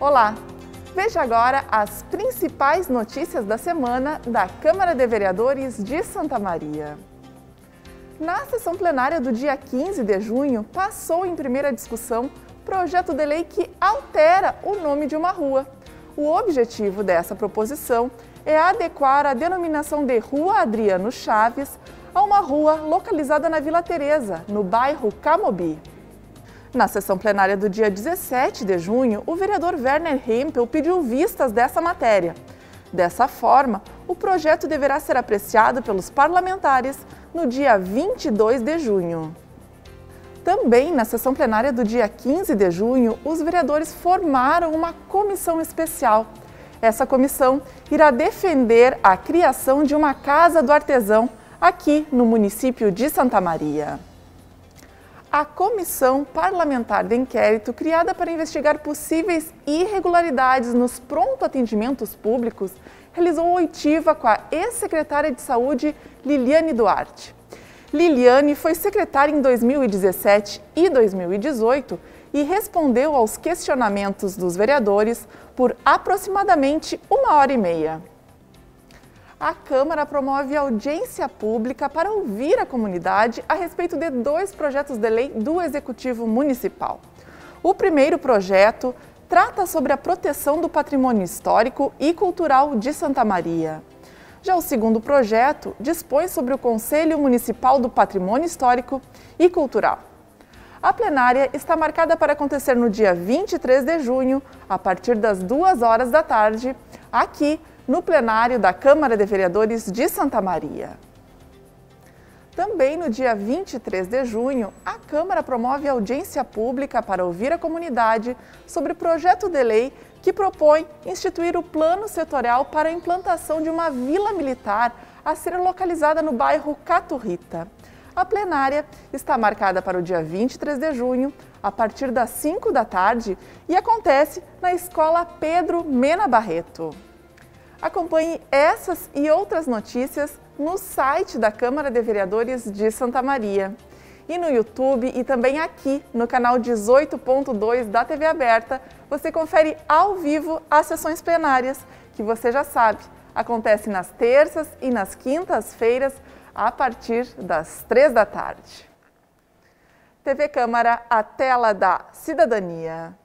Olá! Veja agora as principais notícias da semana da Câmara de Vereadores de Santa Maria. Na sessão plenária do dia 15 de junho, passou em primeira discussão projeto de lei que altera o nome de uma rua. O objetivo dessa proposição é adequar a denominação de Rua Adriano Chaves a uma rua localizada na Vila Teresa, no bairro Camobi. Na sessão plenária do dia 17 de junho, o vereador Werner Hempel pediu vistas dessa matéria. Dessa forma, o projeto deverá ser apreciado pelos parlamentares no dia 22 de junho. Também na sessão plenária do dia 15 de junho, os vereadores formaram uma comissão especial. Essa comissão irá defender a criação de uma Casa do Artesão aqui no município de Santa Maria. A Comissão Parlamentar de Inquérito, criada para investigar possíveis irregularidades nos pronto-atendimentos públicos, realizou oitiva com a ex-secretária de Saúde, Liliane Duarte. Liliane foi secretária em 2017 e 2018 e respondeu aos questionamentos dos vereadores por aproximadamente 1h30. A Câmara promove audiência pública para ouvir a comunidade a respeito de 2 projetos de lei do Executivo Municipal. O primeiro projeto trata sobre a proteção do patrimônio histórico e cultural de Santa Maria. Já o segundo projeto dispõe sobre o Conselho Municipal do Patrimônio Histórico e Cultural. A plenária está marcada para acontecer no dia 23 de junho, a partir das 2h da tarde, aqui no plenário da Câmara de Vereadores de Santa Maria. Também no dia 23 de junho, a Câmara promove audiência pública para ouvir a comunidade sobre o projeto de lei que propõe instituir o plano setorial para a implantação de uma vila militar a ser localizada no bairro Caturrita. A plenária está marcada para o dia 23 de junho, a partir das 5 da tarde, e acontece na Escola Pedro Mena Barreto. Acompanhe essas e outras notícias no site da Câmara de Vereadores de Santa Maria. E no YouTube e também aqui no canal 18.2 da TV Aberta, você confere ao vivo as sessões plenárias, que você já sabe, acontece nas terças e nas quintas-feiras, a partir das 3 da tarde. TV Câmara, a tela da cidadania.